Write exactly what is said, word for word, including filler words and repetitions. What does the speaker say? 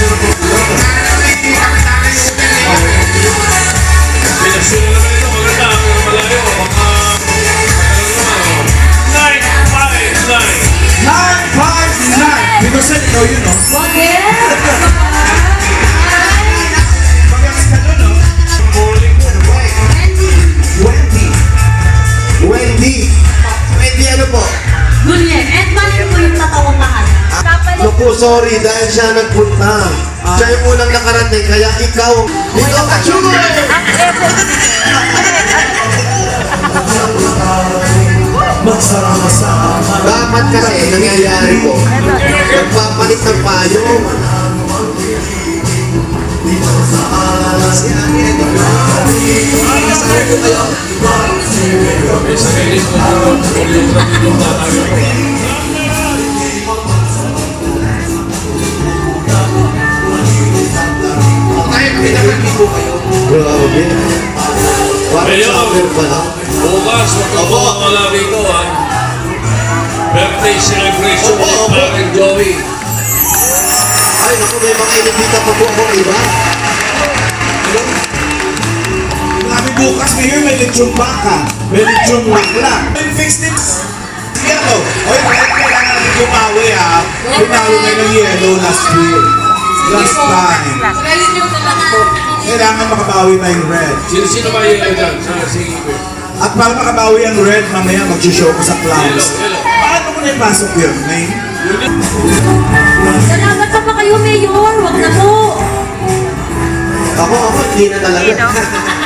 Sorry, dahil siya nagpunta. Ah. Siya yung unang nakarating, kaya ikaw, ikaw ka sugar! Magsarama sa dapat kasi, nangyayari ko, nagpapalit ng payo. Dito sa alas, yan, yan, yan. Kasama ko kayo. Sa kailis ko, yung traditong tatawin ko. Grabe. Parang summer pa lang. Bukas, magkakot ka lang dito, ha? Birthday celebration ni Parang Joey. Ay, naku, may mga inibita pa po akong iba. Grabe bukas, Mayor, may lechong baka, may lechong lakla. May fix tips. Yellow. Oy, kailangan natin pumawi, ha? Pinalo na ng yellow last year. Last time. Kailangan makabawi na yung red. Sino-sino ba yung dyan? Sige. At para makabawi ang red, mamaya mag-show ko sa clouds. Paano mo na ipasok yun, May? Salamat pa pa kayo, Mayor. Wag na po. Ako, ako, hindi na talaga.